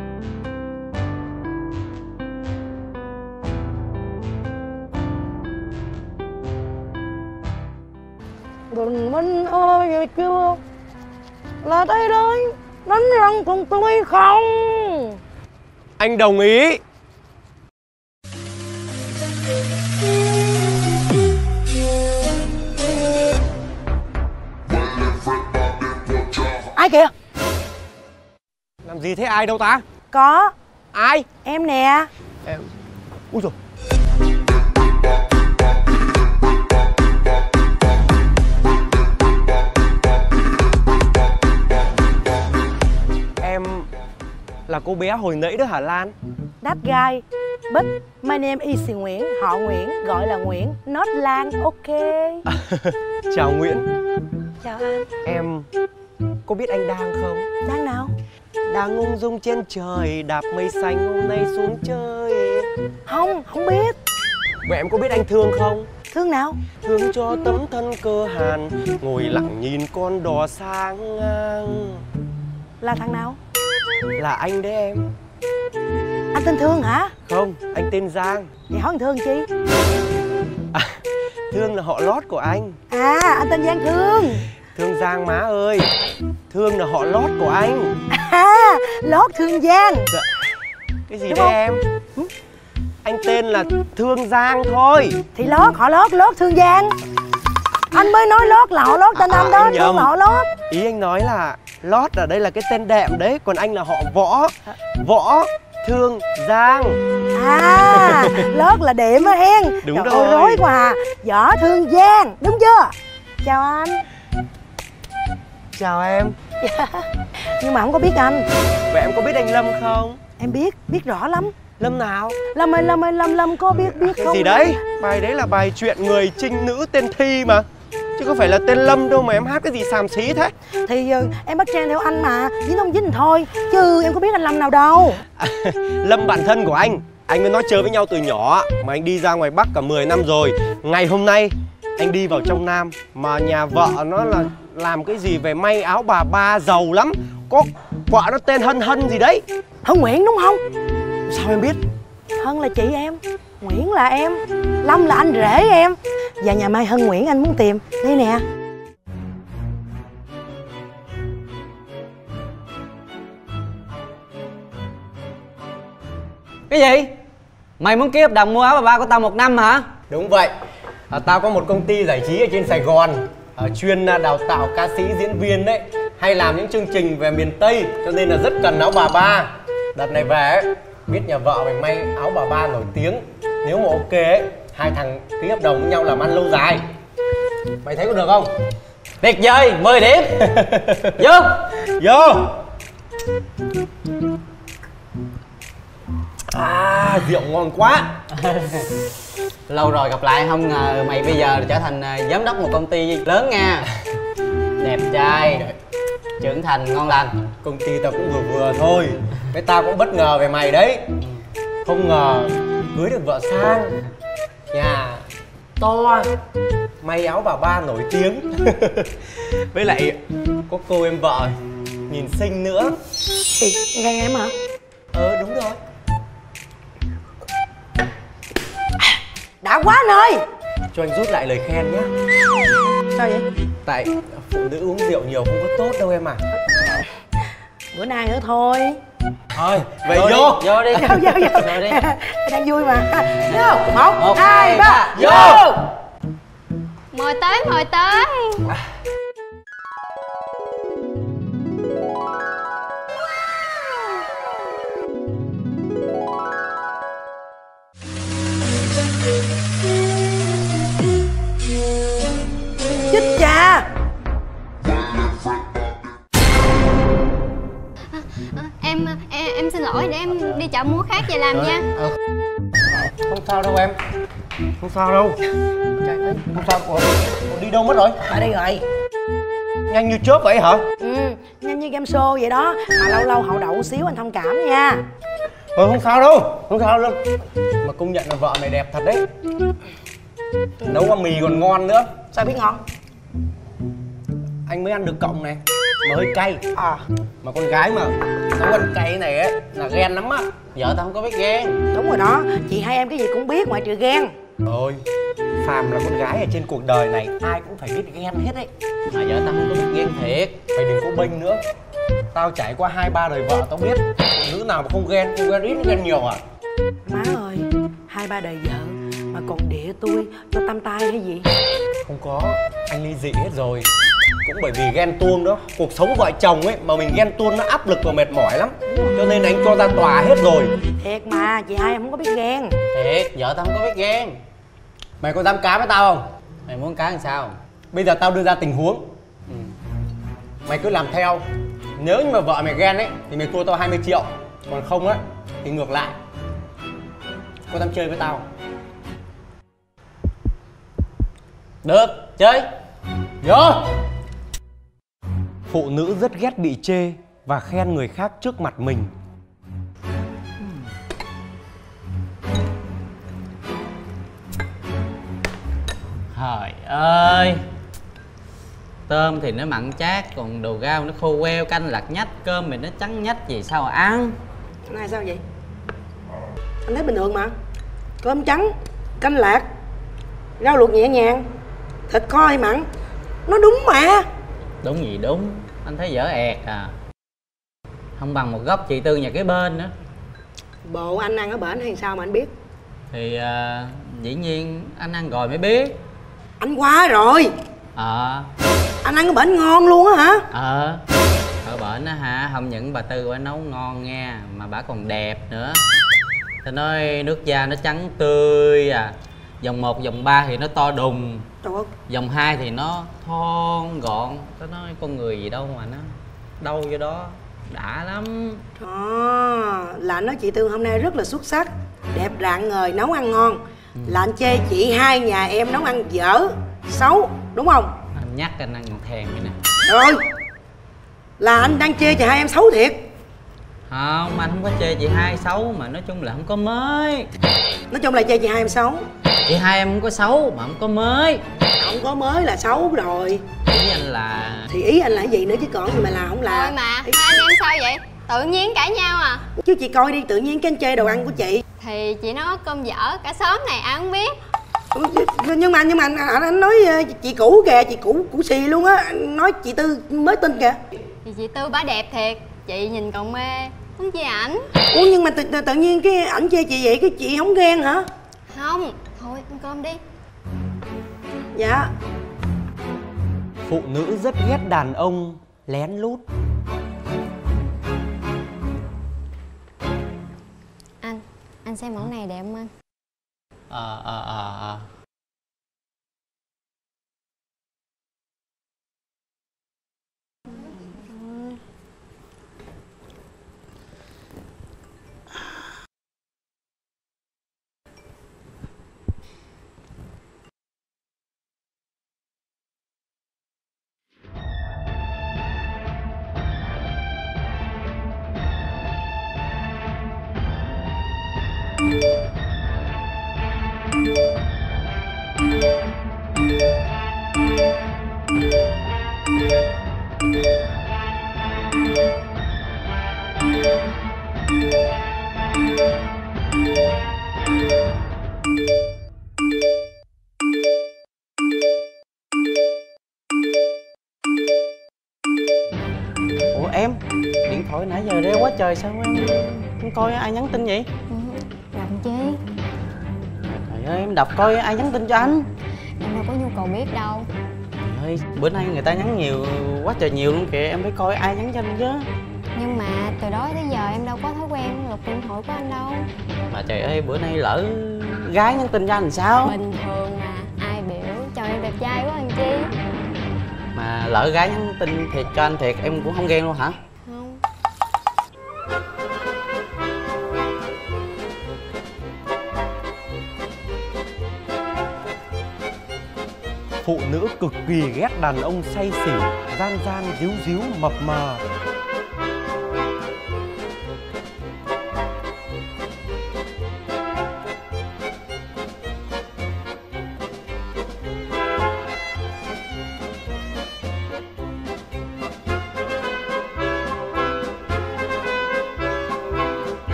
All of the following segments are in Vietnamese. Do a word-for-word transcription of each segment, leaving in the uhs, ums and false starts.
Bình minh ơi chưa là đây đây đánh răng cùng tôi không? Anh đồng ý. Ai kìa? Làm gì thế, ai đâu ta? Có. Ai? Em nè. Em. Úi dồi. Em là cô bé hồi nãy đó hả Lan? That guy. But my name is Nguyễn, họ Nguyễn, gọi là Nguyễn, not Lan, ok. Chào Nguyễn. Chào anh. Em có biết anh Đang không? Đang nào? Đang ung dung trên trời, đạp mây xanh hôm nay xuống chơi. Không, không biết. Vậy em có biết anh Thương không? Thương nào? Thương cho tấm thân cơ hàn, ngồi lặng nhìn con đò sang ngang. Là thằng nào? Là anh đấy em. Anh tên Thương hả? Không, anh tên Giang. Vậy hỏi Thương chi? À, Thương là họ lót của anh. À, anh tên Giang Thương. Thương Giang má ơi. Thương là họ lót của anh. À, lót Thương Giang. Dạ. Cái gì đúng đấy không? em? Ừ? Anh tên là Thương Giang thôi. Thì lót, họ lót, lót Thương Giang. Anh mới nói lót là họ lót tên à, anh đó, Thương là họ lót. Ý anh nói là lót ở đây là cái tên đệm đấy, còn anh là họ Võ. Võ Thương Giang. À, lót là đệm á hen. Đúng trời rồi. ơi, rối quá. Võ Thương Giang, đúng chưa? Chào anh. Chào em. Nhưng mà không có biết anh. Vậy em có biết anh Lâm không? Em biết, biết rõ lắm. Lâm nào? Lâm ơi, Lâm ơi, Lâm, Lâm có biết biết cái không? gì đấy? Bài đấy là bài chuyện người trinh nữ tên Thi mà, chứ không phải là tên Lâm đâu mà em hát cái gì xàm xí thế. Thì uh, em bắt trend theo anh mà, dính không dính thôi. Chứ em có biết anh Lâm nào đâu. À, Lâm bạn thân của anh. Anh với nó chơi với nhau từ nhỏ, mà anh đi ra ngoài Bắc cả mười năm rồi. Ngày hôm nay anh đi vào trong Nam, mà nhà vợ nó là làm cái gì về may áo bà ba, giàu lắm. Có vợ nó tên Hân Hân gì đấy. Hân Nguyễn đúng không? Sao em biết? Hân là chị em, Nguyễn là em, Lâm là anh rể em. Và nhà Mai Hân Nguyễn anh muốn tìm. Đây nè. Cái gì? Mày muốn ký hợp đồng mua áo bà ba của tao một năm hả? Đúng vậy. À, tao có một công ty giải trí ở trên Sài Gòn, à, chuyên đào tạo ca sĩ diễn viên đấy, hay làm những chương trình về miền Tây, cho nên là rất cần áo bà ba. Đợt này về ấy, biết nhà vợ mày may áo bà ba nổi tiếng, nếu mà ok ấy, hai thằng ký hợp đồng với nhau làm ăn lâu dài. Mày thấy có được không? Tuyệt vời, mười điểm. Vô. Vô. À, rượu ngon quá. Lâu rồi gặp lại, không ngờ mày bây giờ trở thành giám đốc một công ty lớn nha. Đẹp trai, trưởng thành, ngon lành. Công ty tao cũng vừa vừa thôi. Cái tao cũng bất ngờ về mày đấy. Không ngờ cưới được vợ sang, nhà to, may áo bà ba nổi tiếng. Với lại có cô em vợ nhìn xinh nữa. Thì ghen em hả? Ờ đúng rồi. Đã quá anh ơi. Cho anh rút lại lời khen nhé. Sao vậy? Tại phụ nữ uống rượu nhiều không có tốt đâu em à. Bữa nay nữa thôi. Thôi, vậy vô. Vô đi, vô đi. Vô, vô, vô. Vô đi. Đang vui mà. Vô. Một, Một, hai, hai, ba. ba. Vô. Mời tới, mời tới. Chết cha. À, em, em em xin lỗi, để em đi chợ mua khác về làm nha. Ờ. Không sao đâu em. Không sao đâu. Trời ơi, không sao. Ủa, đi đâu mất rồi? Ở đây rồi. Nhanh như chớp vậy hả? Ừ, nhanh như game show vậy đó. Mà lâu lâu hậu đậu xíu anh thông cảm nha. Ờ, không sao đâu. Không sao đâu. Mà công nhận là vợ mày đẹp thật đấy. Nấu con mì còn ngon nữa. Sao biết ngon? Anh mới ăn được cọng này. mà hơi cay. À, Mà con gái mà nấu ăn cay này á là ghen lắm á. Vợ tao không có biết ghen. đúng rồi đó, chị hai em cái gì cũng biết ngoại trừ ghen. Thôi, phàm là con gái ở trên cuộc đời này ai cũng phải biết ghen hết ấy. Mà vợ tao không có biết ghen thiệt. Mày đừng có bênh nữa. Tao trải qua hai ba đời vợ tao biết. Phụ nữ nào mà không ghen, không ghen ít ghen nhiều à. Má ơi, hai ba đời vợ mà còn địa tôi cho tam tai hay gì? Không có, anh ly dị hết rồi. Cũng bởi vì ghen tuông đó. Cuộc sống vợ chồng ấy mà mình ghen tuông nó áp lực và mệt mỏi lắm. Cho nên anh cho ra tòa hết rồi. Thiệt mà, chị hai em không có biết ghen. Thiệt, vợ tao không có biết ghen. Mày có dám cá với tao không? Mày muốn cá làm sao? Bây giờ tao đưa ra tình huống. Ừ. Mày cứ làm theo. Nếu như mà vợ mày ghen ấy thì mày thua tao hai mươi triệu. Còn không á thì ngược lại. Có dám chơi với tao không? Được, chơi. Vô. Phụ nữ rất ghét bị chê và khen người khác trước mặt mình. Trời ơi, tôm thì nó mặn chát, còn đồ rau nó khô queo, canh lạc nhách, cơm thì nó trắng nhách, gì sao mà ăn? Này sao vậy? Anh thấy bình thường mà. Cơm trắng, canh lạc, rau luộc nhẹ nhàng, thịt kho hay mặn, nó đúng mà. Đúng gì đúng, anh thấy dở ẹt à. Không bằng một góc chị Tư nhà kế bên nữa. Bộ anh ăn ở bển hay sao mà anh biết? Thì à, dĩ nhiên anh ăn rồi mới biết. Anh qua rồi. Ờ Anh ăn ở bển ngon luôn á hả? Ờ ở bển á hả, không những bà Tư bà nấu ngon nghe, mà bà còn đẹp nữa. Tao nói nước da nó trắng tươi à. Vòng một, vòng ba thì nó to đùng. Trời ơi. Vòng hai thì nó thon gọn. Tao nói con người gì đâu mà nó đâu vô đó. Đã lắm. À, là anh nói chị Tư hôm nay rất là xuất sắc, đẹp rạng ngời, nấu ăn ngon. Ừ. Là anh chê chị hai nhà em nấu ăn dở, xấu, đúng không? Anh nhắc anh ăn thèm vậy nè. Rồi, là anh đang chê chị hai em xấu thiệt. Không, anh không có chê chị hai xấu, mà nói chung là không có mới. Nói chung là chê chị hai em xấu. Chị hai em không có xấu mà không có mới. Không có mới là xấu rồi. Ý anh là... Thì ý anh là cái gì nữa chứ còn gì mà là không là. Thôi mà, hai anh em sao vậy? Tự nhiên cãi nhau à? Chứ chị coi đi, tự nhiên cái anh chê đồ ăn của chị. Thì chị nói cơm dở, cả xóm này ai không biết. Nhưng mà nhưng mà anh, anh nói chị cũ kìa, chị cũ cũ xì luôn á. Anh nói chị Tư mới tin kìa. Thì chị Tư bả đẹp thiệt, chị nhìn còn mê, không chê ảnh. Ủa nhưng mà tự, tự, tự nhiên cái ảnh chê chị vậy, cái chị không ghen hả? Không, thôi ăn cơm đi. Dạ. Phụ nữ rất ghét đàn ông lén lút. Anh, anh xem mẫu này đẹp không anh? Ờ, ờ, ờ, ờ. Ủa em, điện thoại nãy giờ reo quá trời, sao em không coi ai nhắn tin vậy? Ừ, làm chi? Trời ơi, em đọc coi ai nhắn tin cho anh. Em đâu có nhu cầu biết đâu. Trời ơi, bữa nay người ta nhắn nhiều quá trời nhiều luôn kìa, em phải coi ai nhắn cho anh chứ. Nhưng mà từ đó tới giờ em đâu có thói quen lục điện thoại của anh đâu. Mà trời ơi, bữa nay lỡ gái nhắn tin cho anh sao? Bình thường mà, ai biểu chồng em đẹp trai quá anh chi. Mà lỡ gái nhắn tin thiệt cho anh thiệt, em cũng không ghen luôn hả? Không. Phụ nữ cực kỳ ghét đàn ông say xỉn, gian gian, díu díu, mập mờ.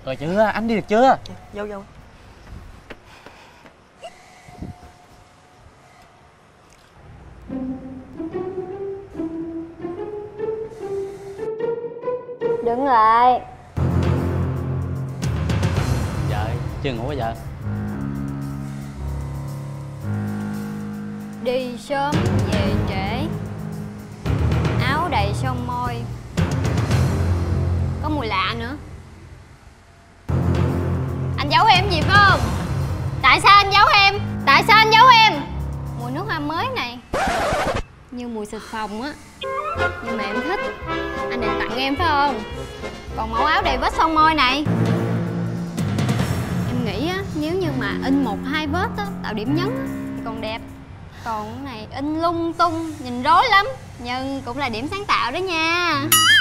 Rồi chưa, anh đi được chưa? Vô vô. Đứng lại. Vợ, chưa ngủ hả vợ? Đi sớm về trễ, áo đầy son môi, có mùi lạ nữa. Anh giấu em gì phải không? Tại sao anh giấu em? Tại sao anh giấu em? Mùi nước hoa mới này như mùi xịt phòng á, nhưng mà em thích. Anh định tặng em phải không? Còn mẫu áo đầy vết son môi này, em nghĩ á, nếu như mà in một hai vết á, tạo điểm nhấn á, thì còn đẹp. Còn cái này in lung tung, nhìn rối lắm. Nhưng cũng là điểm sáng tạo đó nha.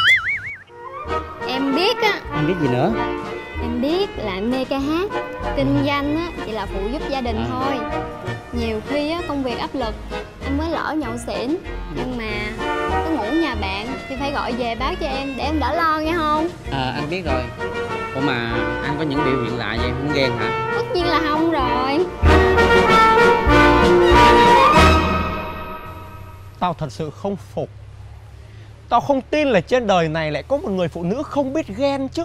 Em biết á. Em biết gì nữa? Em biết là em mê ca hát. Kinh doanh á chỉ là phụ giúp gia đình thôi. Nhiều khi á công việc áp lực, anh mới lỡ nhậu xỉn. Nhưng mà có ngủ nhà bạn thì phải gọi về báo cho em để em đỡ lo nghe không? À, anh biết rồi. Ủa mà anh có những biểu hiện lạ vậy, không ghen hả? Tất nhiên là không rồi. Tao thật sự không phục. Tao không tin là trên đời này lại có một người phụ nữ không biết ghen chứ.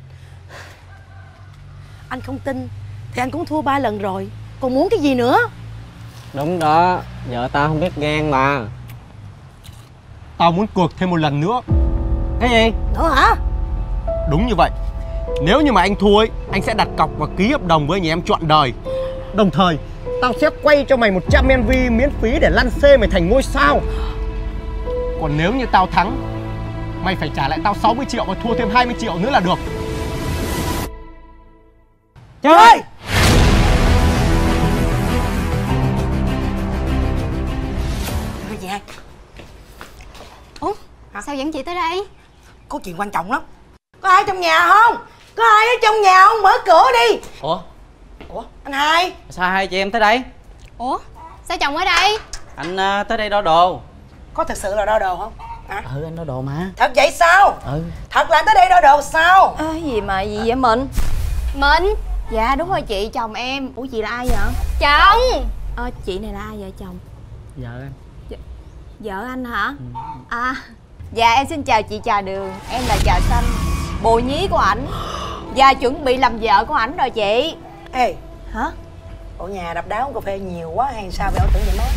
Anh không tin thì anh cũng thua ba lần rồi, còn muốn cái gì nữa? Đúng đó, vợ tao không biết ghen mà. Tao muốn cược thêm một lần nữa. Cái gì? Nữa hả? Đúng như vậy. Nếu như mà anh thua ấy, anh sẽ đặt cọc và ký hợp đồng với nhà em trọn đời. Đồng thời tao sẽ quay cho mày một trăm em vê miễn phí để lăn xê mày thành ngôi sao. Còn nếu như tao thắng, mày phải trả lại tao sáu mươi triệu và thua thêm hai mươi triệu nữa là được. Chơi! Cái gì hai? Ủa? Sao dẫn chị tới đây? Có chuyện quan trọng lắm. Có ai trong nhà không? Có ai ở trong nhà không? Mở cửa đi. Ủa? Ủa? Anh Hai? Sao hai chị em tới đây? Ủa? Sao chồng ở đây? Anh uh, tới đây đo đồ. Có thật sự là đo đồ không? Hả? Ừ, anh đo đồ mà. Thật vậy sao? Ừ. Thật là anh tới đây đo đồ sao? À, gì mà gì vậy mình? Mình? Dạ đúng rồi chị, chồng em. Ủa chị là ai vậy? Chồng. Ờ, chị này là ai vậy chồng? Vợ anh. Vợ anh hả? Ừ. À, dạ em xin chào chị Trà Đường. Em là Trà Xanh, bồ nhí của ảnh. Và chuẩn bị làm vợ của ảnh rồi chị. Ê, Hả? ở nhà đập đá uống cà phê nhiều quá hay sao vậy? Ông tưởng vậy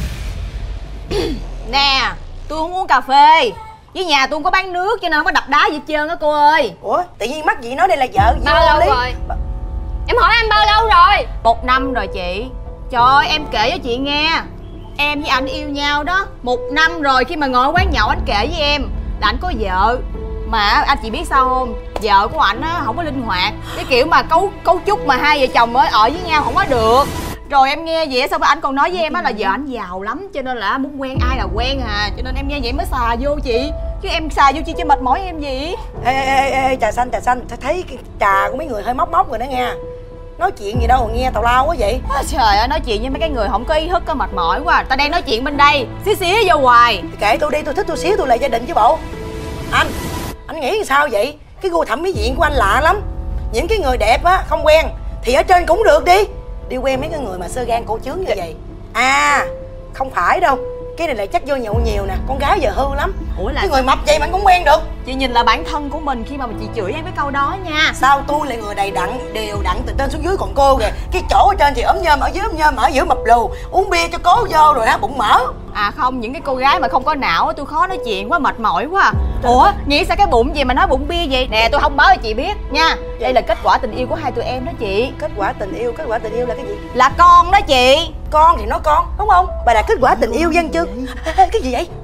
mới. Nè, tôi không uống cà phê. Với nhà tôi không có bán nước cho nên không có đập đá gì hết trơn á cô ơi. Ủa, tự nhiên mắc gì nói đây là vợ vô Bao lâu lý. rồi? Em hỏi anh bao lâu rồi? Một năm rồi chị. Trời ơi, em kể cho chị nghe. Em với ảnh yêu nhau đó một năm rồi. Khi mà ngồi quán nhậu anh kể với em là anh có vợ. Mà anh chị biết sao không? Vợ của ảnh á không có linh hoạt. Cái kiểu mà cấu cấu trúc mà hai vợ chồng mới ở với nhau không có được. Rồi em nghe vậy xong rồi anh còn nói với em á là vợ ảnh giàu lắm cho nên là muốn quen ai là quen à. Cho nên em nghe vậy mới xà vô chị. Chứ em xà vô chi cho mệt mỏi em gì. Ê, ê, ê, ê, trà xanh, trà xanh. Thấy cái trà của mấy người hơi móc móc rồi đó nha. Nói chuyện gì đâu mà nghe tào lao quá vậy. À, trời ơi, nói chuyện với mấy cái người không có ý thức có mệt mỏi quá. Ta đang nói chuyện bên đây xí xí vô hoài. Kệ tôi đi, tôi thích tôi xíu tôi là gia đình chứ bộ. Anh, anh nghĩ sao vậy? Cái gu thẩm mỹ viện của anh lạ lắm. Những cái người đẹp á, không quen thì ở trên cũng được đi. Đi quen mấy cái người mà sơ gan cổ trướng như vậy. À, không phải đâu. Cái này là chắc vô nhậu nhiều nè. Con gái giờ hư lắm. Ủa là cái người mập vậy mà anh cũng quen được. chị nhìn là bản thân của mình khi mà chị chửi em cái câu đó nha. Sao tôi là người đầy đặn, đều đặn từ trên xuống dưới, còn cô kìa. Cái chỗ ở trên thì ốm nhôm, ở dưới ốm nhôm, ở giữa mập lù. Uống bia cho cố vô rồi đó, bụng mỡ. À không, những cái cô gái mà không có não tôi khó nói chuyện quá, mệt mỏi quá. Ủa, nghĩ sao cái bụng gì mà nói bụng bia vậy? Nè, tôi không báo cho chị biết nha. Đây là kết quả tình yêu của hai tụi em đó chị. Kết quả tình yêu, kết quả tình yêu là cái gì? Là con đó chị. Con thì nó con, đúng không? Bà là kết quả tình yêu dân chứ. Cái gì vậy?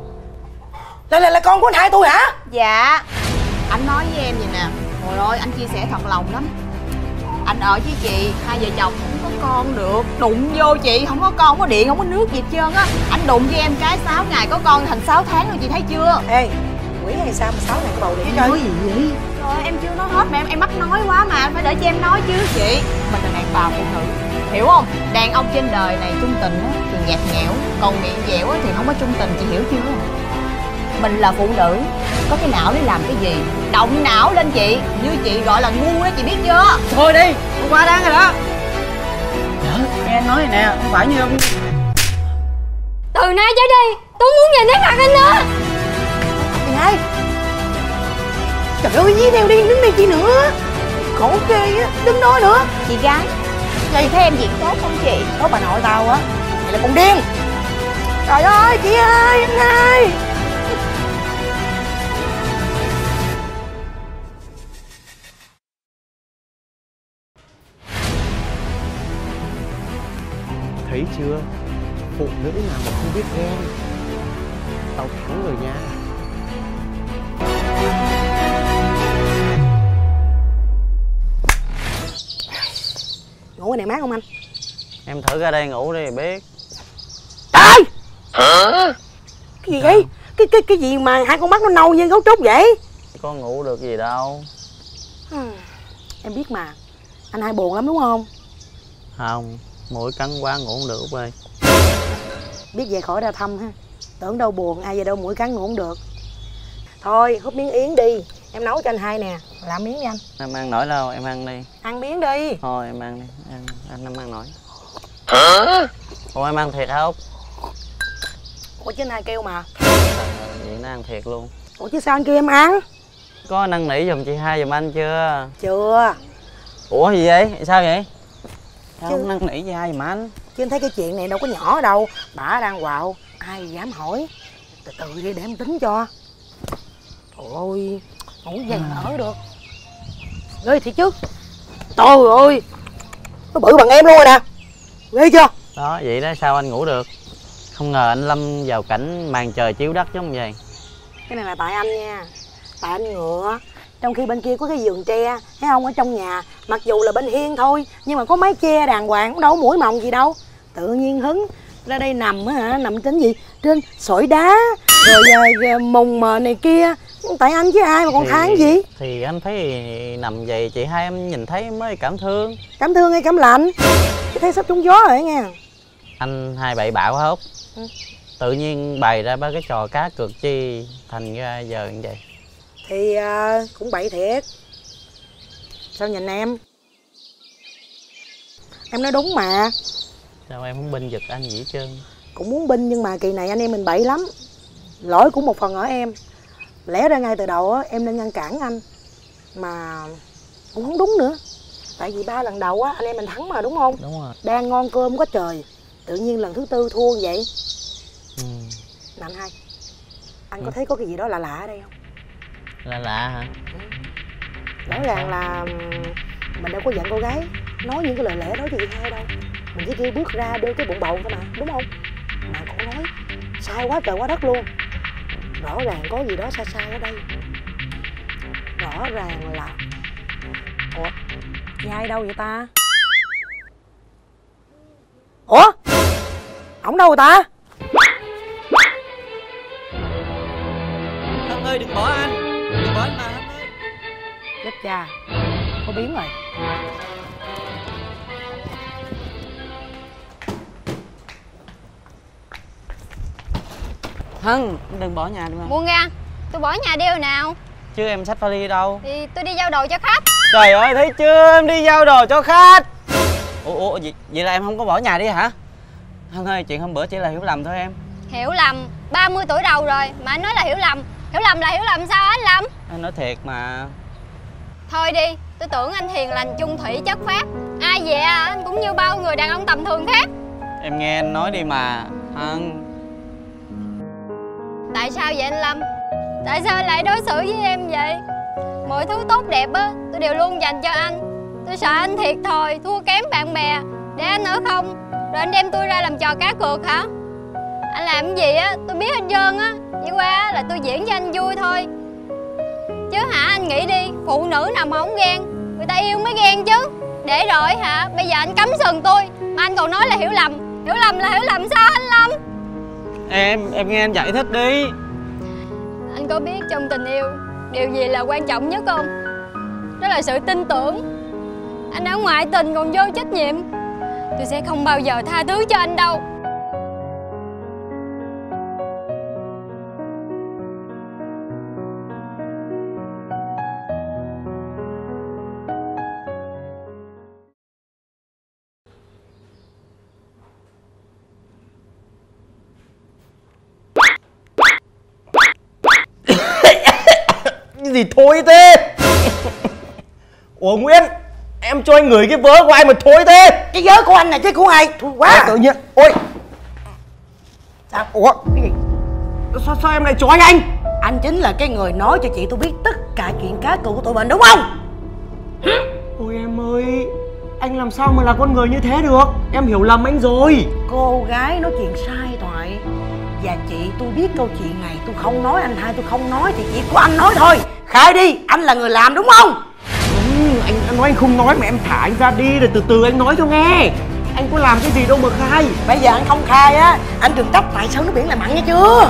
Là là là con của anh hai tôi hả? Dạ. Anh nói với em vậy nè. Trời ơi, anh chia sẻ thật lòng lắm. Anh ở với chị, hai vợ chồng không có con được. Đụng vô chị, không có con, không có điện, không có nước gì hết trơn á. Anh đụng với em cái sáu ngày có con thành sáu tháng rồi chị thấy chưa? Ê, quỷ hay sao mà sáu ngày bầu này trời. Nói gì vậy? Trời ơi, em chưa nói hết mà em em mắc nói quá mà, phải để cho em nói chứ chị. Mình là đàn bà phụ nữ, hiểu không? Đàn ông trên đời này trung tình á thì nhạt nhẽo, còn miệng dẻo á thì không có trung tình, chị hiểu chưa? Mình là phụ nữ, có cái não để làm cái gì. Động não lên chị, như chị gọi là ngu đó, chị biết chưa? Thôi đi, hôm qua đáng rồi đó. Trời, nghe anh nói nè, không phải như ông. Từ nay trở đi tôi muốn nhìn thấy mặt anh nữa. Chị hai, trời ơi, với đeo đi, đứng đây chi nữa. Khổ ghê á, đứng nói nữa. Chị gái, chị thấy em diễn tốt không chị? Tốt bà nội tao á, mày là con điên. Trời ơi, chị ơi, anh hai. Thấy chưa, phụ nữ nào mà không biết ghen. Tao thắng rồi nha. Ngủ cái này mát không anh? Em thử ra đây ngủ đi biết. Trời! Hả? Cái gì vậy? Cái cái cái gì mà hai con mắt nó nâu như gấu trúc vậy? Có ngủ được gì đâu. Em biết mà, anh hai buồn lắm đúng không? Không, mũi cắn quá ngủ không được Út ơi. Biết về khỏi ra thăm ha. Tưởng đâu buồn, ai về đâu mũi cắn ngủ không được. Thôi húp miếng yến đi, em nấu cho anh hai nè. Làm miếng đi anh. Em ăn nổi đâu, em ăn đi. Ăn miếng đi. Thôi em ăn đi, em, anh em ăn nổi. Hả? Ủa em ăn thiệt hả Út? Ủa chứ anh hai kêu mà. Vậy nó ăn thiệt luôn. Ủa chứ sao anh kêu em ăn? Có năn nỉ giùm chị hai giùm anh chưa? Chưa. Ủa gì vậy? Sao vậy? Sao Chứ... không năn nỉ chị hai giùm anh? Chứ anh thấy cái chuyện này đâu có nhỏ đâu. Bả đang quạo, ai dám hỏi. Từ từ đi để em tính cho. Trời ơi, ngủ dậy mà ở được. Ghê thiệt chứ. Trời ơi, nó bự bằng em luôn rồi nè. Ghê chưa? Đó, vậy đó sao anh ngủ được? Không ngờ anh lâm vào cảnh màn trời chiếu đất giống vậy. Cái này là tại anh nha. Tại anh ngựa. Trong khi bên kia có cái vườn tre, thấy không, ở trong nhà mặc dù là bên hiên thôi nhưng mà có mái che đàng hoàng, cũng đâu có mũi mồng gì đâu. Tự nhiên hứng ra đây nằm á hả, nằm trên gì, trên sỏi đá rồi à, mùng mờ này kia. Tại anh chứ ai mà còn than gì. Thì anh thấy nằm vậy chị hai em nhìn thấy mới cảm thương. Cảm thương hay cảm lạnh? Cái thấy sắp trúng gió rồi nha. Anh hai bậy bạo hả Út? Ừ. Tự nhiên bày ra ba cái trò cá cược chi thành ra giờ như vậy. Thì à, cũng bậy thiệt. Sao nhìn em? Em nói đúng mà. Sao em không binh giật anh gì hết trơn? Cũng muốn binh nhưng mà kỳ này anh em mình bậy lắm. Lỗi cũng một phần ở em. Lẽ ra ngay từ đầu á em nên ngăn cản anh. Mà cũng không đúng nữa. Tại vì ba lần đầu á anh em mình thắng mà đúng không? Đúng rồi. Đang ngon cơm có trời, tự nhiên lần thứ tư thua vậy. Ừ. Nè anh hai, anh Ừ. có thấy có cái gì đó lạ lạ ở đây không? Là lạ hả? Rõ ràng là mình đâu có giận cô gái nói những cái lời lẽ đó cho chị hai đâu. Mình chỉ kêu bước ra đưa cái bụng bầu thôi mà, đúng không? Mà cô nói sai quá trời quá đất luôn. Rõ ràng có gì đó sai sai ở đây. Rõ ràng là... Ủa? Chị hai đâu vậy ta? Ủa? Ổng đâu rồi ta? Hân ơi đừng bỏ anh. Đừng bỏ anh mà Hân ơi. Chết cha, có biến rồi. Hân đừng bỏ nhà đi mà. Buông ra, tôi bỏ nhà đi rồi nào. Chứ em xách vali đâu? Thì tôi đi giao đồ cho khách. Trời ơi thấy chưa, em đi giao đồ cho khách. Ủa, ủa vậy, vậy là em không có bỏ nhà đi hả? Hân ơi, chuyện hôm bữa chỉ là hiểu lầm thôi em. Hiểu lầm, ba mươi tuổi đầu rồi mà anh nói là hiểu lầm. Hiểu lầm là hiểu lầm sao anh Lâm? Anh nói thiệt mà. Thôi đi, tôi tưởng anh hiền lành chung thủy chất phác. Ai về à, anh cũng như bao người đàn ông tầm thường khác. Em nghe anh nói đi mà Hân. Tại sao vậy anh Lâm? Tại sao anh lại đối xử với em vậy? Mọi thứ tốt đẹp á, tôi đều luôn dành cho anh. Tôi sợ anh thiệt thòi, thua kém bạn bè. Để anh ở không? Rồi anh đem tôi ra làm trò cá cược hả? Anh làm cái gì á, tôi biết hết trơn á. Chỉ qua là tôi diễn cho anh vui thôi. Chứ hả, anh nghĩ đi, phụ nữ nào mà không ghen. Người ta yêu mới ghen chứ. Để rồi hả, bây giờ anh cắm sừng tôi mà anh còn nói là hiểu lầm. Hiểu lầm là hiểu lầm sao anh Lâm? Em, em nghe anh giải thích đi. Anh có biết trong tình yêu điều gì là quan trọng nhất không? Đó là sự tin tưởng. Anh đã ngoại tình còn vô trách nhiệm. Tôi sẽ không bao giờ tha thứ cho anh đâu. gì thối thế? Ủa Nguyễn, em cho anh gửi cái vớ của ai mà thối thế? Cái vớ của anh này chứ của ai? Thôi quá. À, tự nhiên. Ôi. Sao? Ủa? Cái gì? Sao, sao em lại chói anh? Anh chính là cái người nói cho chị tôi biết tất cả chuyện cá cược của tụi mình đúng không? Ôi em ơi, anh làm sao mà là con người như thế được? Em hiểu lầm anh rồi. Cô gái nói chuyện sai Thoại. Và chị tôi biết câu chuyện này. Tôi không nói, anh hai tôi không nói thì chỉ có anh nói thôi. Khai đi, anh là người làm đúng không? Ừ, anh, anh nói anh không nói mà em thả anh ra đi rồi từ từ anh nói cho nghe. Anh có làm cái gì đâu mà khai. Bây giờ anh không khai á, anh đừng trách tại sao nó biển là mặn nghe chưa?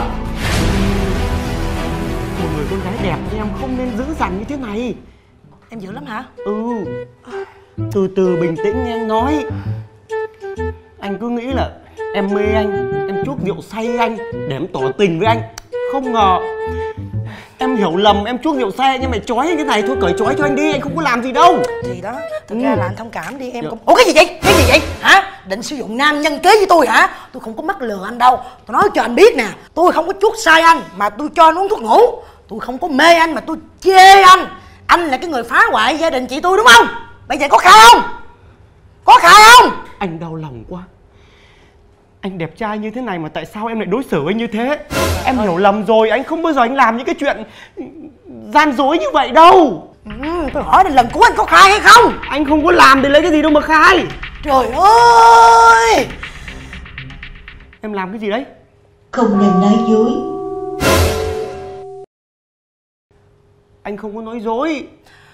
Một người con gái đẹp như em không nên dữ dằn như thế này. Em dữ lắm hả? Ừ. Từ từ bình tĩnh nghe anh nói. Anh cứ nghĩ là em mê anh, em chuốc rượu say anh để em tỏ tình với anh. Không ngờ em hiểu lầm, em chuốc rượu say nhưng mày trói anh thế này. Thôi cởi trói cho anh đi, anh không có làm gì đâu. Thì đó, thực Ừ. ra là anh thông cảm đi em Dạ. cũng... Ủa cái gì vậy? Cái gì vậy? Hả? Định sử dụng nam nhân kế với tôi hả? Tôi không có mắc lừa anh đâu. Tôi nói cho anh biết nè, tôi không có chuốc sai anh mà tôi cho anh uống thuốc ngủ. Tôi không có mê anh mà tôi chê anh. Anh là cái người phá hoại gia đình chị tôi đúng không? Bây giờ có khai không? Có khai không? Anh đau lòng quá. Anh đẹp trai như thế này mà tại sao em lại đối xử anh như thế? Em hiểu lầm rồi, anh không bao giờ anh làm những cái chuyện gian dối như vậy đâu. Ừ, tôi hỏi lần cuối anh có khai hay không? Anh không có làm thì lấy cái gì đâu mà khai. Trời ơi! Em làm cái gì đấy? Không nên nói dối. Anh không có nói dối.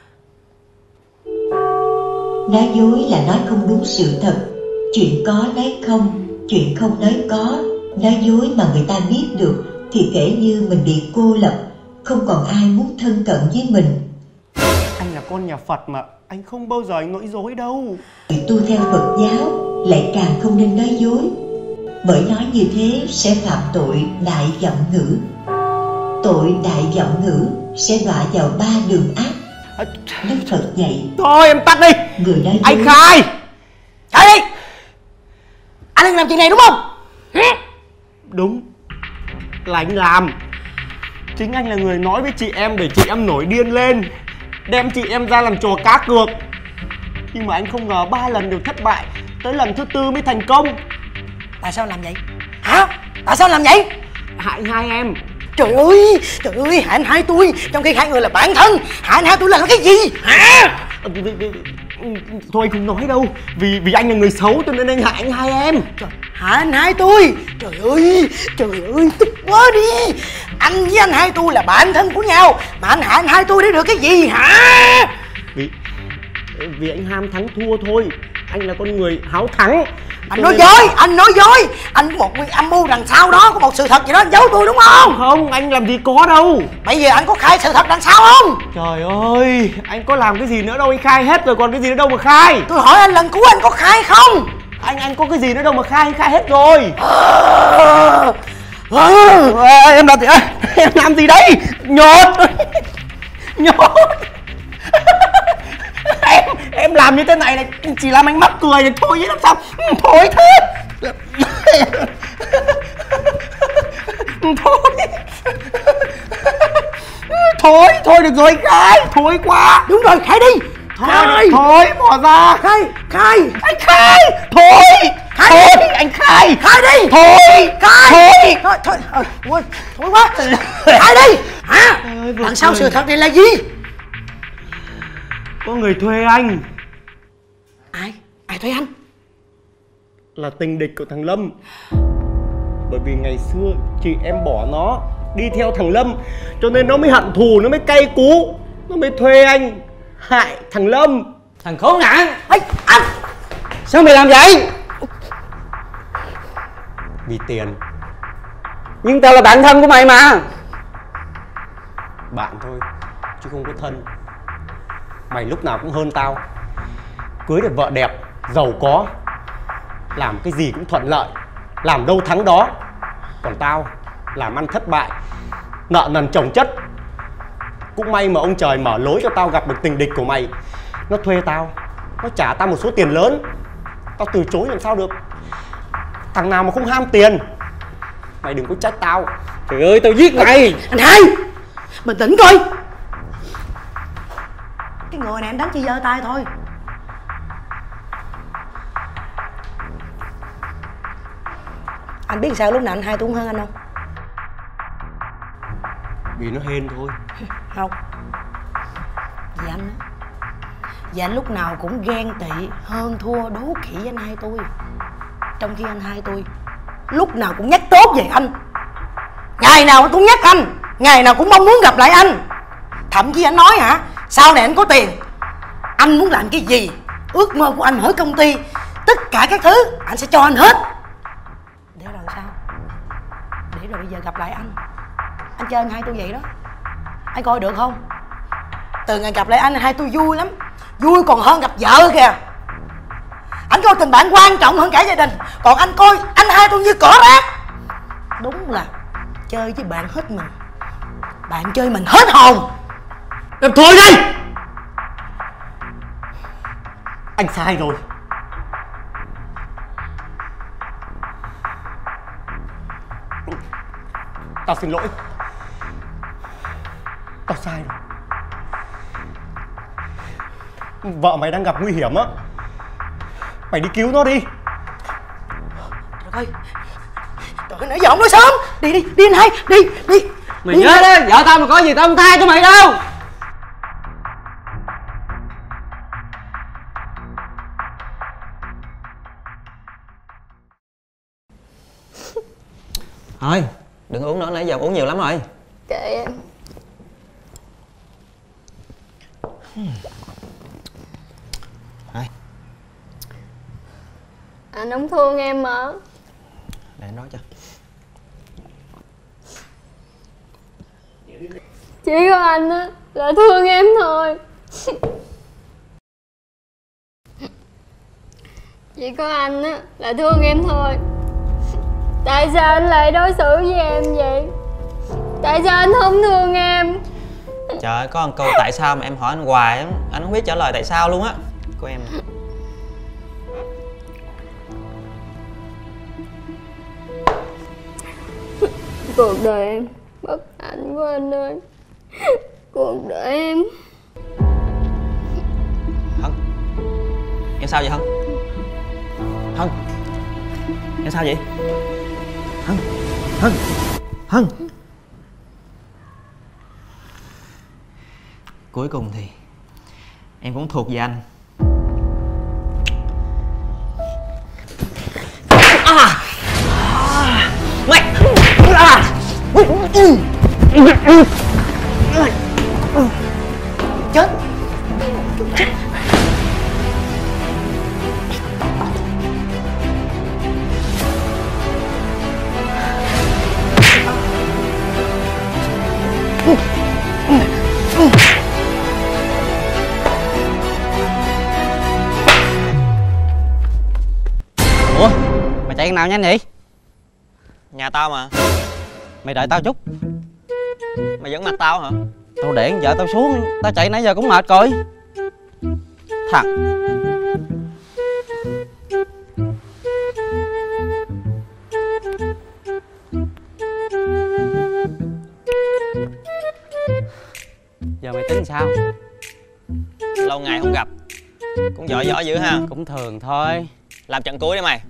Nói dối là nói không đúng sự thật. Chuyện có nói không, chuyện không nói có. Nói dối mà người ta biết được thì kể như mình bị cô lập, không còn ai muốn thân cận với mình. Anh là con nhà Phật mà, anh không bao giờ anh nói dối đâu. Người tu theo Phật giáo lại càng không nên nói dối, bởi nói như thế sẽ phạm tội đại vọng ngữ. Tội đại vọng ngữ sẽ đọa vào ba đường ác. Đức Phật dạy. Thôi em tắt đi. Người nói dối. Anh khai. Khai đi! Anh đang làm chuyện này đúng không? Đúng là anh làm. Chính anh là người nói với chị em để chị em nổi điên lên, đem chị em ra làm trò cá cược. Nhưng mà anh không ngờ ba lần đều thất bại, tới lần thứ tư mới thành công. Tại sao làm vậy? Hả? Tại sao làm vậy? Hại hai em. Trời ơi! Trời ơi! Hại anh hai tôi trong khi hai người là bạn thân. Hại anh hai tôi là cái gì? Hả? Vì, vì, vì, thôi anh không nói đâu. Vì vì anh là người xấu cho nên anh hại anh hai em. Trời, hại anh hai tôi. Trời ơi! Trời ơi! Tức quá đi. Anh với anh hai tôi là bạn thân của nhau mà anh hại anh hai tôi để được cái gì hả? Vì vì anh ham thắng thua thôi. Anh là con người háo thắng. Anh nói dối, anh nói dối. Anh có một nguyên âm mưu đằng sau đó, có một sự thật gì đó anh giấu tôi đúng không? Không, anh làm gì có đâu. Bây giờ anh có khai sự thật đằng sau không? Trời ơi, anh có làm cái gì nữa đâu, anh khai hết rồi còn cái gì nữa đâu mà khai. Tôi hỏi anh lần cuối anh có khai không? Anh anh có cái gì nữa đâu mà khai, anh khai hết rồi. À, à, À, em làm gì à, em làm gì đấy? Nhột. Nhột. Em em làm như thế này này chỉ làm anh mắc cười thì thôi chứ làm sao thôi thế. Thôi. Thôi, thôi được rồi khai, thôi quá. đúng rồi, khai đi. Khai. Thôi, bỏ ra. Khai, khai. Anh khai. Thôi. Khai Thôi, đi. anh khai. Khai đi. Thôi. Khai. Thôi. Thôi, thôi, ờ, quên, thôi quá. Khai đi. Hả? Ôi, vừa Đằng sau cười. sự thật này là gì? Có người thuê anh. Ai? Ai thuê anh? Là tình địch của thằng Lâm. Bởi vì ngày xưa chị em bỏ nó đi theo thằng Lâm, cho nên nó mới hận thù, nó mới cay cú, nó mới thuê anh hại thằng Lâm. Thằng khốn nạn. Ê, anh. Sao mày làm vậy? Vì tiền. Nhưng tao là bạn thân của mày mà. Bạn thôi chứ không có thân. Mày lúc nào cũng hơn tao. Cưới được vợ đẹp, giàu có, làm cái gì cũng thuận lợi, làm đâu thắng đó. Còn tao làm ăn thất bại, nợ nần chồng chất. Cũng may mà ông trời mở lối cho tao gặp được tình địch của mày. Nó thuê tao, nó trả tao một số tiền lớn, tao từ chối làm sao được. Thằng nào mà không ham tiền. Mày đừng có trách tao. Trời ơi, tao giết mày. Anh hai, bình tĩnh coi. cái người này anh đánh chỉ giơ tay thôi. Anh biết sao lúc nào anh hai tuổi hơn anh không? Vì nó hên thôi. Không. Vì anh á, vì anh lúc nào cũng ghen tị, hơn thua, đố kỵ với anh hai tôi. Trong khi anh hai tôi lúc nào cũng nhắc tốt về anh, ngày nào cũng nhắc anh, ngày nào cũng mong muốn gặp lại anh. Thậm chí anh nói hả, sau này anh có tiền, anh muốn làm cái gì, ước mơ của anh mở công ty, tất cả các thứ anh sẽ cho anh hết. Để rồi sao? Để rồi bây giờ gặp lại anh, anh chơi anh hai tôi vậy đó, anh coi được không? Từ ngày gặp lại anh, hai tôi vui lắm, vui còn hơn gặp vợ kìa. Anh coi tình bạn quan trọng hơn cả gia đình, còn anh coi anh hai tôi như cỏ rác. Đúng là chơi với bạn hết mình, bạn chơi mình hết hồn. Em thôi đi, anh sai rồi. Tao xin lỗi, tao sai rồi. Vợ mày đang gặp nguy hiểm á, mày đi cứu nó đi. Trời ơi, trời ơi, nãy giờ không nói sớm. Đi đi, đi anh hai, đi, đi. Mày nhớ đó, vợ tao mà có gì tao không tha cho mày đâu. Thôi, đừng uống nữa, nãy giờ uống nhiều lắm rồi. Kệ em. Thôi. Anh không thương em mà. Để anh nói cho. Chỉ có anh á là thương em thôi. Chỉ có anh á là thương em thôi. Tại sao anh lại đối xử với em vậy? Tại sao anh không thương em? Trời ơi, có một câu tại sao mà em hỏi anh hoài á, anh không biết trả lời tại sao luôn á. Của em nè. Cuộc đời em bất hạnh quá anh ơi. Cuộc đời em. Hân, em sao vậy Hân? Hân, em sao vậy? Hân, Hân, Hân. Cuối cùng thì em cũng thuộc về anh. À, mày à. Chết. Chết. Ủa, mày chạy nào nhanh vậy? Nhà tao mà. Mày đợi tao chút. Mày vẫn mặt tao hả? Tao để vợ tao xuống, tao chạy nãy giờ cũng mệt rồi. Thằng giờ mày tính sao? Lâu ngày không gặp, cũng giỏi giỏi dữ ha. Cũng thường thôi. Làm trận cuối đi mày.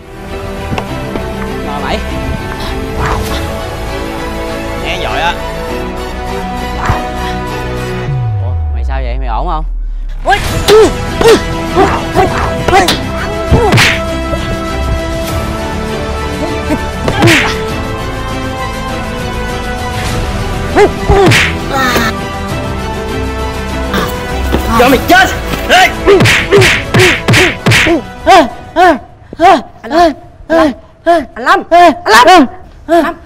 Mà mày nghe giỏi á. Ủa, mày sao vậy? Mày ổn không? Ui. Cho mày chết. Anh Lâm, anh Lâm, anh Lâm, Lâm.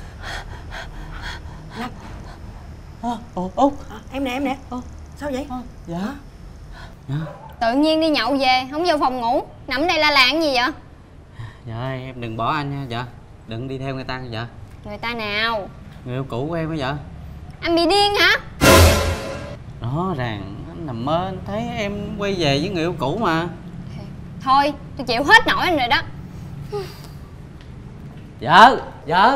Ủa, Ủa, em nè, em nè. Sao vậy? dạ. Tự nhiên đi nhậu về, không vô phòng ngủ, nằm đây la làng gì vậy? Dạ em đừng bỏ anh nha dạ. Đừng đi theo người ta dạ. Người ta nào? Người yêu cũ của em á dạ. Anh bị điên hả? Rõ ràng anh nằm mơ anh thấy em quay về với người yêu cũ mà. Thôi, tôi chịu hết nổi anh rồi đó. Vợ, vợ.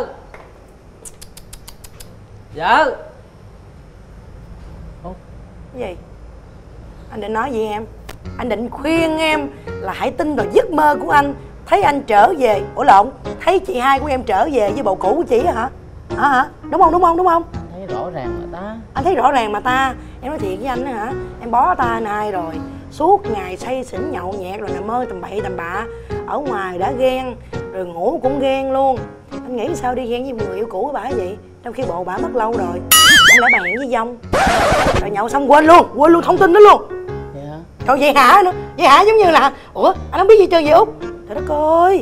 Vợ. Cái gì? Anh định nói gì em? Anh định khuyên em là hãy tin vào giấc mơ của anh. Thấy anh trở về, ủa lộn, thấy chị hai của em trở về với bồ cũ của chị hả? Hả hả? Đúng không, đúng không, đúng không? Thấy rõ ràng mà ta. Anh thấy rõ ràng mà ta. Em nói thiệt với anh hả? Em bó ta anh hai rồi. Suốt ngày say xỉn nhậu nhẹt rồi nằm mơ tầm bậy tầm bạ. Ở ngoài đã ghen, rồi ngủ cũng ghen luôn. Anh nghĩ sao đi ghen với người yêu cũ của bả vậy? Trong khi bộ bả mất lâu rồi. Anh đã bàn với Dông. Rồi nhậu xong quên luôn, quên luôn thông tin đó luôn. Vậy hả? Rồi vậy hả nữa? Vậy hả giống như là ủa anh không biết gì trơn vậy Út? Trời đất ơi.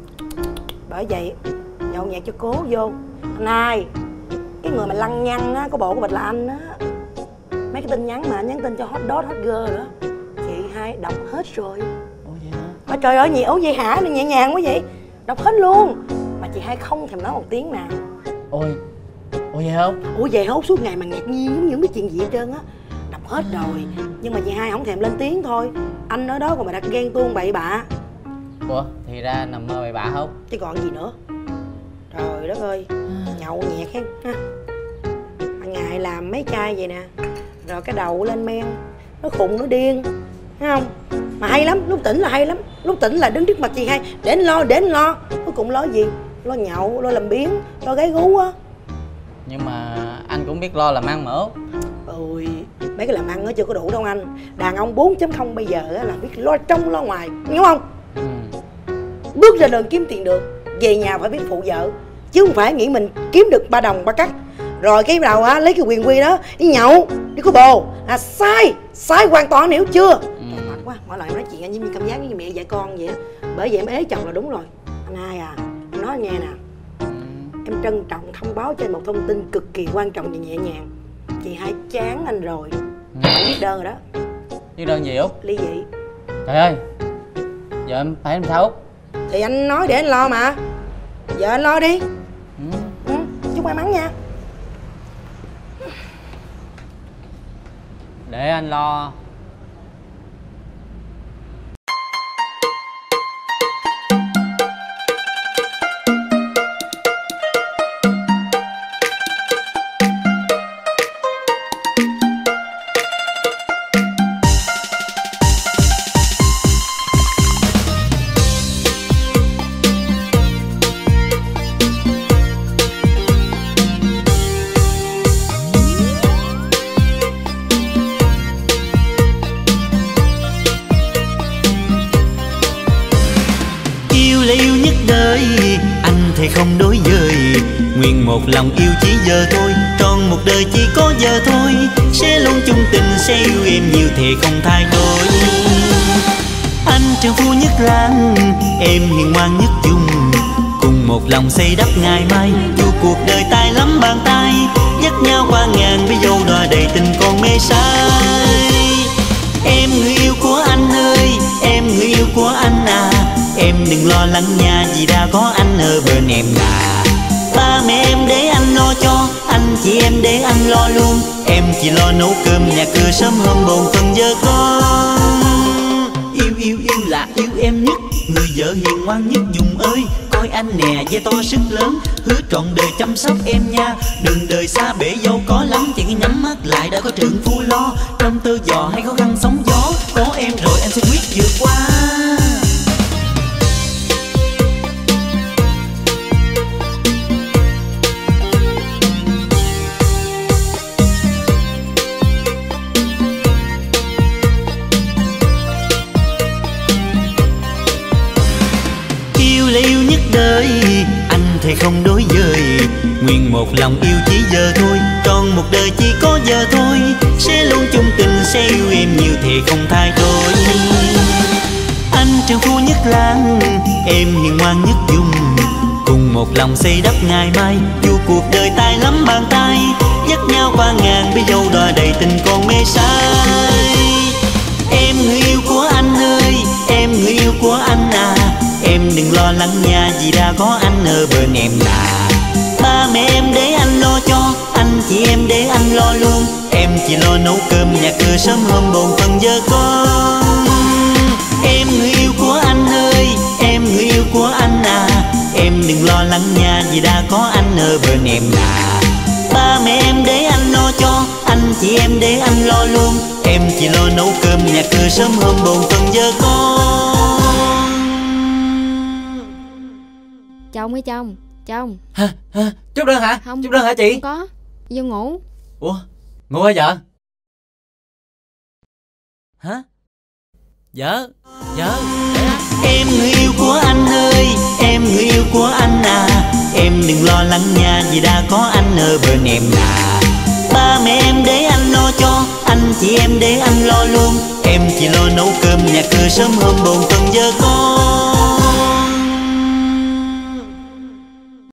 Bởi vậy nhậu nhẹt cho cố vô. Anh hai, cái người mà lăng nhăng á, có bộ của mình là anh á. Mấy cái tin nhắn mà anh nhắn tin cho hot dot hot girl nữa, chị hai đọc hết rồi. Ủa vậy hả? Ôi trời ơi, nhiều vậy hả? Nó nhẹ nhàng quá vậy. Đọc hết luôn. Mà chị hai không thèm nói một tiếng nào. Ôi, ủa vậy không? Ủa vậy hốt suốt ngày mà ngạc nhiên giống như không biết chuyện gì hết trơn á. Đọc hết rồi. Nhưng mà chị hai không thèm lên tiếng thôi. Anh ở đó còn mà đặt ghen tuông bậy bạ. Ủa, thì ra nằm mơ bậy bạ không? Chứ còn gì nữa. Trời đất ơi, nhậu nhẹt hen ha. Hàng ngày làm mấy chai vậy nè. Rồi cái đầu lên men. Nó khùng nó điên. Thấy không? Mà hay lắm, lúc tỉnh là hay lắm. Lúc tỉnh là đứng trước mặt chị hai. Để anh lo, để anh lo. Cuối cùng lo gì? Lo nhậu, lo làm biếng, lo gái gú á. Nhưng mà anh cũng biết lo làm ăn mà Út. Ôi, mấy cái làm ăn nó chưa có đủ đâu anh. Đàn ông bốn chấm không bây giờ là biết lo trong lo ngoài, hiểu không? Ừ. Bước ra đường kiếm tiền được, về nhà phải biết phụ vợ. Chứ không phải nghĩ mình kiếm được ba đồng ba cắt rồi cái đầu á lấy cái quyền quy đó đi nhậu, đi có bồ là sai. Sai hoàn toàn, hiểu chưa? Ừ. Mệt quá, mỗi lần em nói chuyện anh như cảm giác như mẹ dạy con vậy á. Bởi vậy em ế chồng là đúng rồi. Anh hai à, em nói nghe nè. Ừ. Em trân trọng thông báo cho anh một thông tin cực kỳ quan trọng và nhẹ nhàng. Chị hai chán anh rồi. Phải viết đơn rồi đó. Viết đơn gì Út? Ly dị. Trời ơi, giờ em phải làm sao Út? Thì anh nói để anh lo mà. Giờ anh lo đi. Ừ. Ừ, chúc may mắn nha. Để anh lo. Không đối dời, nguyện một lòng yêu chỉ giờ thôi, tròn một đời chỉ có giờ thôi, sẽ luôn chung tình, sẽ yêu em nhiều thề không thay đổi. Anh trường phu nhất làng, em hiền ngoan nhất vùng, cùng một lòng xây đắp ngày mai, dù cuộc đời tay lắm bàn tay, dắt nhau qua ngàn với dâu đòa đầy tình còn mê say. Em người yêu của anh ơi, em người yêu của anh à, em đừng lo lắng nha vì đã có anh ở bên em là. Ba mẹ em để anh lo cho, anh chị em để anh lo luôn, em chỉ lo nấu cơm nhà cửa sớm hôm bồn phần vợ con. Yêu yêu yêu là yêu em nhất, người vợ hiền ngoan nhất vùng ơi, coi anh nè vai to sức lớn, hứa trọn đời chăm sóc em nha. Đừng đời xa bể dâu có lắm, chỉ nhắm mắt lại đã có trượng phu lo, trong tơ giò hay khó khăn sóng gió, có em rồi anh sẽ quyết vượt qua. Đời anh thề không đối dời, nguyện một lòng yêu chỉ giờ thôi, tròn một đời chỉ có giờ thôi, sẽ luôn chung tình, sẽ yêu em nhiều thề không thay đổi. Anh trường phu nhất làng, em hiền ngoan nhất vùng, cùng một lòng xây đắp ngày mai, dù cuộc đời tay lắm bàn tay, dắt nhau qua ngàn với dâu đòa đầy tình còn mê say. Em người yêu của anh ơi, em người yêu của anh à, em đừng lo lắng nha vì đã có anh ở bên em là. Ba mẹ em để anh lo cho, anh chị em để anh lo luôn, em chỉ lo nấu cơm nhà cửa sớm hôm bồn phần vợ con. Em người yêu của anh ơi, em người yêu của anh à, em đừng lo lắng nha vì đã có anh ở bên em là. Ba mẹ em để anh lo cho, anh chị em để anh lo luôn. Em chỉ lo nấu cơm nhà cửa sớm hôm bồn phần giờ con. Chồng ơi chồng, chồng. Hả? Hả? Chút đơn hả? Không, Chút đơn hả chị? Không có, vô ngủ. Ủa, ngủ hả vợ? Hả? Vợ, vợ. Em người yêu của anh ơi, em người yêu của anh à, em đừng lo lắng nha vì đã có anh ở bên em à. Ba mẹ em để anh lo cho, anh chị em để anh lo luôn. Em chỉ lo nấu cơm nhà cửa sớm hôm bồn phần giờ con.